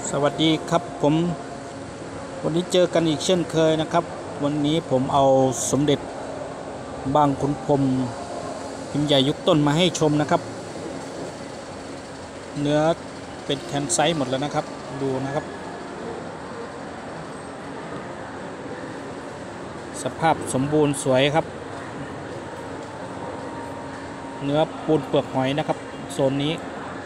สวัสดีครับผมวันนี้เจอกันอีกเช่นเคยนะครับวันนี้ผมเอาสมเด็จบางขุนพรหมพิมพ์ใหญ่ยุคต้นมาให้ชมนะครับเนื้อเป็นแคนไซต์หมดแล้วนะครับดูนะครับสภาพสมบูรณ์สวยครับเนื้อปูนเปลือกหอยนะครับโซนนี้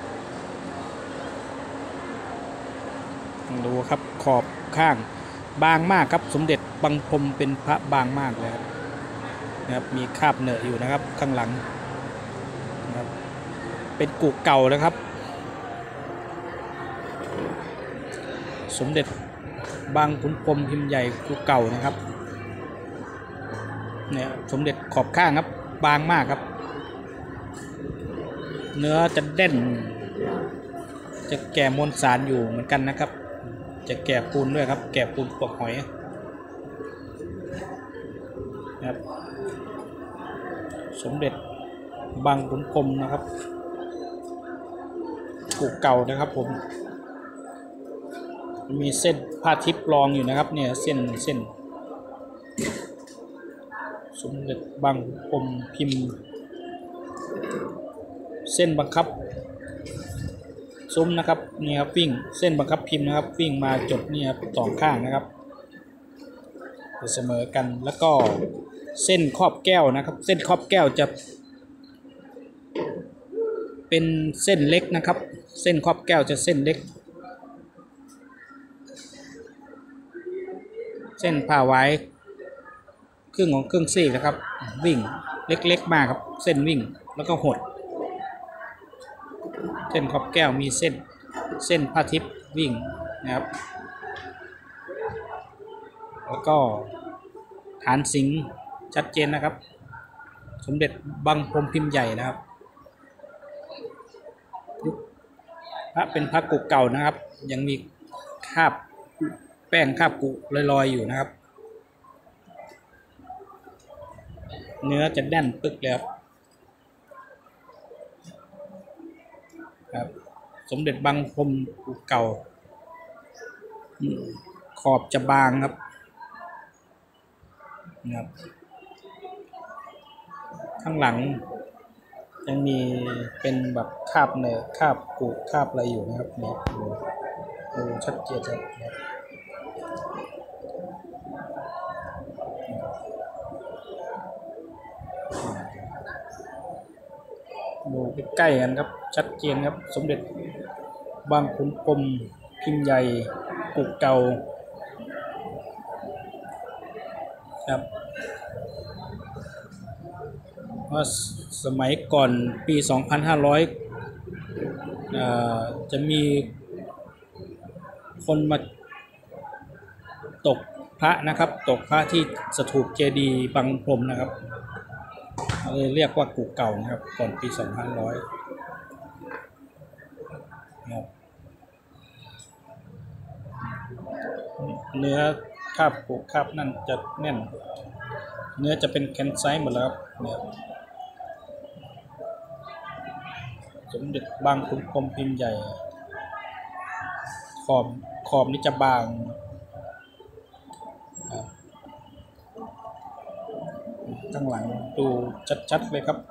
ดูครับขอบข้างบางมากครับสมเด็จบางพรหมเป็นพระบางมากเลยนะครับมีคราบเหนอะอยู่นะครับข้างหลังนะครับเป็นกุเก่านะครับสมเด็จบางขุนพรหมพิมพ์ใหญ่กุเก่านะครับเนี่ยสมเด็จขอบข้างครับบางมากครับเนื้อจะเด่นจะแก่มวลสารอยู่เหมือนกันนะครับจะแก่ปูนด้วยครับแก่ปูนเปลือกหอยนะครับสมเด็จบางขุนพรหมนะครับกุเก่านะครับผมมีเส้นผ้าทิพย์รองอยู่นะครับเนี่ยเส้นสมเด็จบางขุนพรหมพิมพ์เส้นบังคับซุ้มนะครับนี่ครับวิ่งเส้นบังคับพิมพ์นะครับวิ่งมาจดนี่ครับสองข้างนะครับเสมอกันแล้วก็เส้นครอบแก้วนะครับเส้นครอบแก้วจะเป็นเส้นเล็กนะครับเส้นครอบแก้วจะเส้นเล็กเส้นผ่าไว้ครึ่งของครึ่งซี่นะครับวิ่งเล็กๆมากครับเส้นวิ่งแล้วก็หดเส้นครอบแก้วมีเส้นผ้าทิพย์วิ่งนะครับแล้วก็ฐานสิงห์ชัดเจนนะครับสมเด็จบางพรหมพิมพ์ใหญ่นะครับพระเป็นพระกุเก่านะครับยังมีคราบแป้งคราบกุลอยๆอยู่นะครับเนื้อจะแน่นปึกเลยครับสมเด็จบางพรหมกุเก่าขอบจะบางครับนะครับข้างหลังยังมีเป็นแบบคราบเนยคราบกุคราบอะไรอยู่นะครับเนี่ยดูชัดเจนครับดูใกล้ๆกันครับชัดเจนครับสมเด็จบางขุนพรหมพิมพ์ใหญ่กุเก่าครับว่าสมัยก่อนปี 2500จะมีคนมาตกพระนะครับตกพระที่สถูปเจดีย์บางพรหมนะครับเลยเรียกว่ากุเก่านะครับก่อนปี 2500ครับเนื้อคราบกุคราบนั่นจะแน่นเนื้อจะเป็นแคนไซต์หมดแล้วครับเนี่ยสมเด็จบางขุนพรหมพิมพ์ใหญ่ขอบนี่จะบางข้างหลังดูชัดๆเลยครับ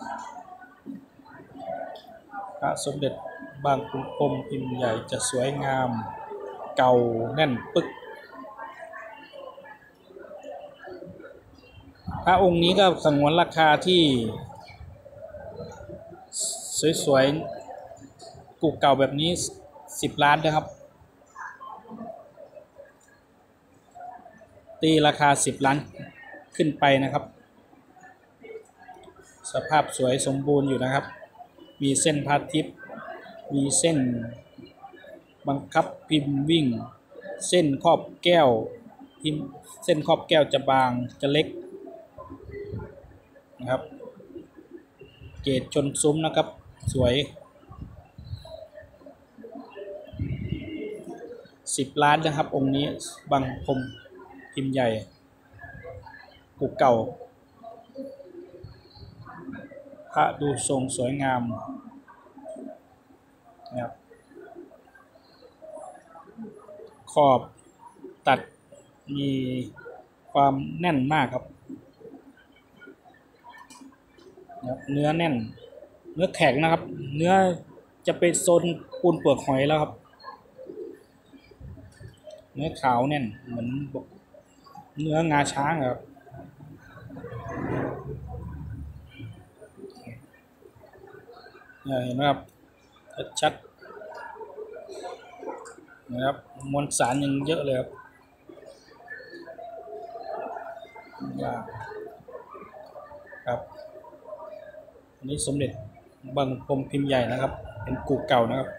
พระสมเด็จบางขุนพรหมพิมพ์ใหญ่จะสวยงามเก่าแน่นปึกพระองค์นี้ก็สงวนราคาที่สวยๆกุเก่าแบบนี้10 ล้านนะครับตีราคา10 ล้านขึ้นไปนะครับสภาพสวยสมบูรณ์อยู่นะครับมีเส้นพาทิพย์มีเส้นบังคับพิมพ์วิ่งเส้นครอบแก้วพิมพ์เส้นครอบแก้วจะบางจะเล็กนะครับเกศชนซุ้มนะครับสวย10 ล้านนะครับองค์นี้บางพรหมพิมพ์ใหญ่กุเก่าพระดูทรงสวยงามนะครับขอบตัดมีความแน่นมากครับเนื้อแน่นเนื้อแข็งนะครับเนื้อจะเป็นโซนปูนเปลือกหอยแล้วครับเนื้อขาวแน่นเหมือนเนื้องาช้างครับเห็นไหมครับชัดนะครับมวลสารยังเยอะเลยครับครับอันนี้สมเด็จบางพรมพิมพ์ใหญ่นะครับเป็นกู่เก่านะครับ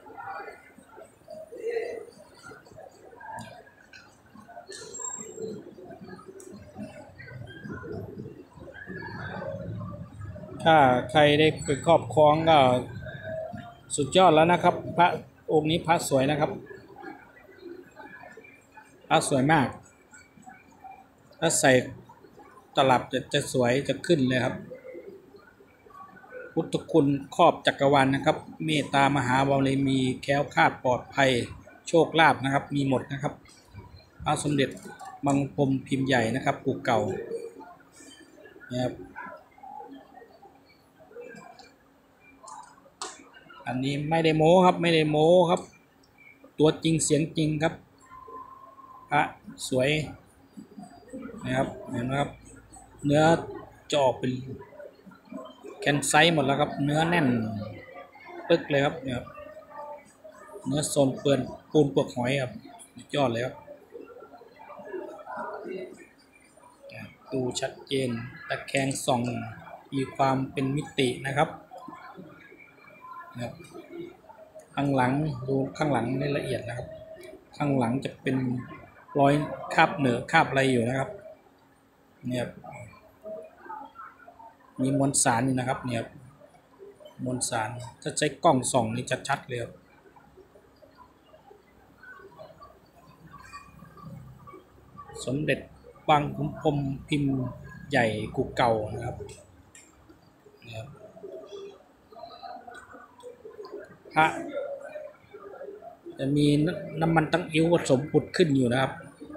ถ้าใครได้ไปครอบครองก็สุดยอดแล้วนะครับพระองค์นี้พระสวยนะครับพระสวยมากถ้าใส่ตลับจะสวยจะขึ้นเลยครับพุทธคุณครอบจักรวาลนะครับเมตตามหาบารมีแคล้วคลาดปลอดภัยโชคลาภนะครับมีหมดนะครับพระสมเด็จบางพรมพิมพ์ใหญ่นะครับกู่เก่านะครับอันนี้ไม่ได้โม้ครับไม่ได้โม้ครับตัวจริงเสียงจริงครับพระสวยนะครับเห็นไหมครับเนื้อจะออกเป็นแคนไซต์หมดแล้วครับเนื้อแน่นปึ๊กเลยครับเนี่ยเนื้อโซนเปื้อนปูนเปลือกหอยครับยอดเลยครับดูชัดเจนตะแคงส่องมีความเป็นมิตินะครับข้างหลังดูข้างหลังในละเอียดนะครับข้างหลังจะเป็นรอยคราบเหนือคราบอะไรอยู่นะครับเนี่ยมีมวลสารอยู่นะครับเนี่ยมวลสารถ้าใช้กล้องส่องนี่ชัดๆเลยครับสมเด็จบางขุนพรหมพิมพ์ใหญ่กู่เก่านะครับพระจะมีน้ำมันตั้งอิ้วผสมผุดขึ้นอยู่นะครับ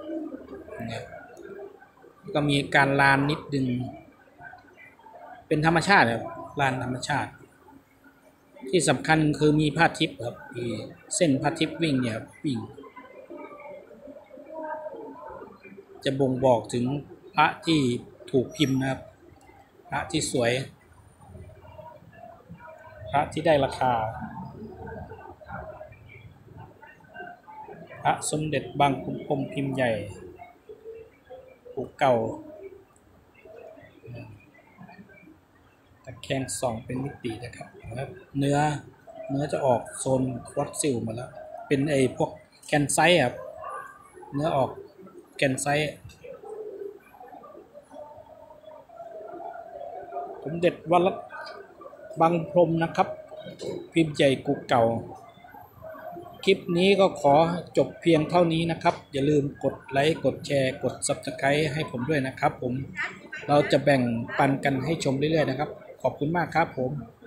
ก็มีการลานนิดนึงเป็นธรรมชาติครับลานธรรมชาติที่สำคัญคือมีผ้าทิพย์ครับมีเส้นผ้าทิพย์วิ่งเนี่ยวิ่งจะบ่งบอกถึงพระที่ถูกพิมพ์นะครับพระที่สวยพระที่ได้ราคาพระสมเด็จบางขุนพรหมพิมพ์ใหญ่กู่เก่าตะแคงส่องเป็นมิตินะครับเนื้อจะออกโซนฟอสซิลมาแล้วเป็นไอ้พวกแคนไซต์ครับเนื้อออกแคนไซต์สมเด็จวัดบางพรหมนะครับพิมพ์ใหญ่กู่เก่าคลิปนี้ก็ขอจบเพียงเท่านี้นะครับอย่าลืมกดไลค์กดแชร์กด Subscribe ให้ผมด้วยนะครับเราจะแบ่งปันกันให้ชมเรื่อยๆนะครับขอบคุณมากครับผม